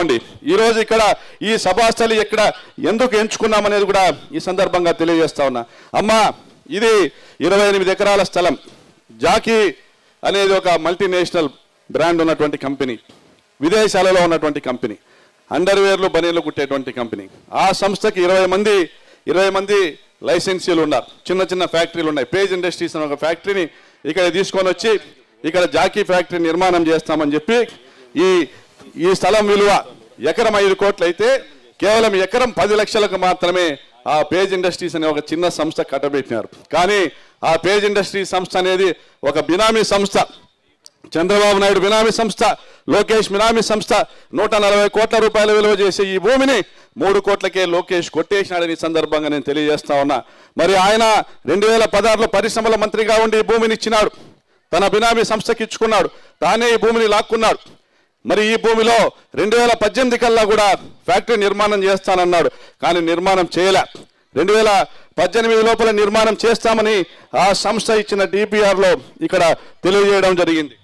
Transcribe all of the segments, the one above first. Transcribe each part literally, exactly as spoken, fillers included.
ఈ రోజు ఇక్కడ ఈ సభాస్థలి ఇక్కడ ఎందుకు ఎంచుకున్నామనేది కూడా ఈ సందర్భంగా తెలియజేస్తా ఉన్నా. అమ్మా, ఇది ఇరవై ఎనిమిది ఎకరాల స్థలం. జాకీ అనేది ఒక మల్టీనేషనల్ బ్రాండ్ ఉన్నటువంటి కంపెనీ, విదేశాలలో ఉన్నటువంటి కంపెనీ, అండర్వేర్లు బనీర్లు కుట్టేటువంటి కంపెనీ. ఆ సంస్థకి ఇరవై మంది ఇరవై మంది లైసెన్సీలు ఉన్నారు. చిన్న చిన్న ఫ్యాక్టరీలు ఉన్నాయి. పేజ్ ఇండస్ట్రీస్ అనే ఒక ఫ్యాక్టరీని ఇక్కడ తీసుకొని వచ్చి ఇక్కడ జాకీ ఫ్యాక్టరీ నిర్మాణం చేస్తామని చెప్పి ఈ ఈ స్థలం విలువ ఎకరం ఐదు కోట్లు అయితే కేవలం ఎకరం పది లక్షలకు మాత్రమే ఆ పేజ్ ఇండస్ట్రీస్ అనే ఒక చిన్న సంస్థ కట్టబెట్టినారు. కానీ ఆ పేజ్ ఇండస్ట్రీస్ సంస్థ అనేది ఒక బినామీ సంస్థ. చంద్రబాబు నాయుడు బినామీ సంస్థ, లోకేష్ బినామీ సంస్థ. నూట నలభై కోట్ల రూపాయల విలువ చేసే ఈ భూమిని మూడు కోట్లకే లోకేష్ కొట్టేసినాడని సందర్భంగా నేను తెలియజేస్తా ఉన్నా. మరి ఆయన రెండు వేల పదహారులో పరిశ్రమల మంత్రిగా ఉండి ఈ భూమిని ఇచ్చినాడు, తన బినామీ సంస్థకి ఇచ్చుకున్నాడు, తానే ఈ భూమిని లాక్కున్నాడు. మరి ఈ భూమిలో రెండు వేల పద్దెనిమిది కల్లా కూడా ఫ్యాక్టరీ నిర్మాణం చేస్తానన్నాడు, కానీ నిర్మాణం చేయలే. రెండు వేల పద్దెనిమిది లోపల నిర్మాణం చేస్తామని ఆ సంస్థ ఇచ్చిన డిపిఆర్లో ఇక్కడ తెలియజేయడం జరిగింది.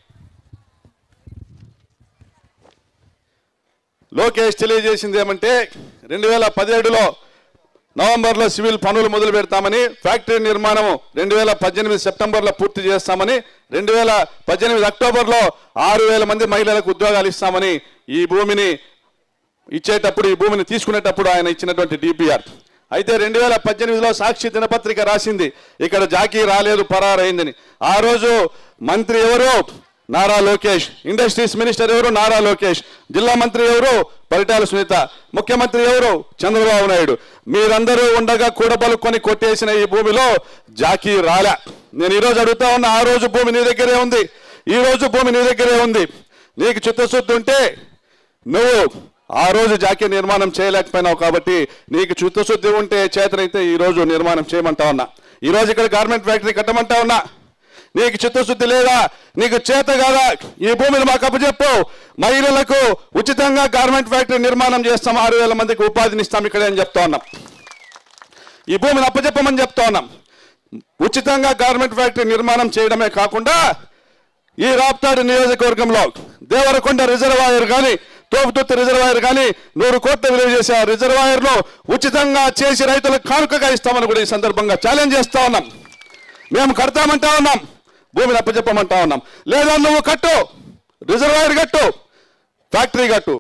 లోకేష్ తెలియజేసింది ఏమంటే రెండు వేల పదిహేడులో నవంబర్లో సివిల్ పనులు మొదలు పెడతామని, ఫ్యాక్టరీ నిర్మాణం రెండు వేల పద్దెనిమిది సెప్టెంబర్లో పూర్తి చేస్తామని, రెండు వేల పద్దెనిమిది అక్టోబర్లో ఆరు వేల మంది మహిళలకు ఉద్యోగాలు ఇస్తామని ఈ భూమిని ఇచ్చేటప్పుడు ఈ భూమిని తీసుకునేటప్పుడు ఆయన ఇచ్చినటువంటి డిపిఆర్. అయితే రెండు వేల పద్దెనిమిదిలో సాక్షి దినపత్రిక రాసింది ఇక్కడ జాకీ రాలేదు, పరారైందని. ఆ రోజు మంత్రి ఎవరు? నారా లోకేష్. ఇండస్ట్రీస్ మినిస్టర్ ఎవరు? నారా లోకేష్. జిల్లా మంత్రి ఎవరు? పరిటాల సునీత. ముఖ్యమంత్రి ఎవరు? చంద్రబాబు నాయుడు. మీరందరూ ఉండగా కూడబలుకొని కొట్టేసిన ఈ భూమిలో జాకీ రాలే. నేను ఈరోజు అడుగుతా ఉన్నా, ఆ రోజు భూమి నీ దగ్గరే ఉంది, ఈ రోజు భూమి నీ దగ్గరే ఉంది. నీకు చిత్తశుద్ధి ఉంటే నువ్వు ఆ రోజు జాకీ నిర్మాణం చేయలేకపోయినావు కాబట్టి నీకు చిత్తశుద్ధి ఉంటే చేతనైతే ఈ రోజు నిర్మాణం చేయమంటా ఉన్నా. ఈ రోజు ఇక్కడ గార్మెంట్ ఫ్యాక్టరీ కట్టమంటా ఉన్నా. నీకు చిత్తశుద్ధి లేదా, నీకు చేత కాదా, ఈ భూమిని మాకు అప్పచెప్పు, మహిళలకు ఉచితంగా గార్మెంట్ ఫ్యాక్టరీ నిర్మాణం చేస్తాం, ఆరు వేల మందికి ఉపాధిని ఇస్తాం ఇక్కడే అని చెప్తా ఉన్నాం. ఈ భూమిని అప్పచెప్పమని చెప్తా ఉన్నాం. ఉచితంగా గార్మెంట్ ఫ్యాక్టరీ నిర్మాణం చేయడమే కాకుండా ఈ రాప్తాడు నియోజకవర్గంలో దేవరకొండ రిజర్వాయర్ కానీ, తోపుతుర్తి రిజర్వాయర్ కానీ నూరు కోట్ల విలువ చేసే ఆ రిజర్వాయర్ను ఉచితంగా చేసి రైతులకు కానుకగా ఇస్తామని కూడా ఈ సందర్భంగా ఛాలెంజ్ చేస్తా ఉన్నాం. మేము కడతామంటా ఉన్నాం, భూమిని అప్పచెప్పమంటా ఉన్నాం. లేదా నువ్వు కట్టు, రిజర్వాయర్ కట్టు, ఫ్యాక్టరీ కట్టు.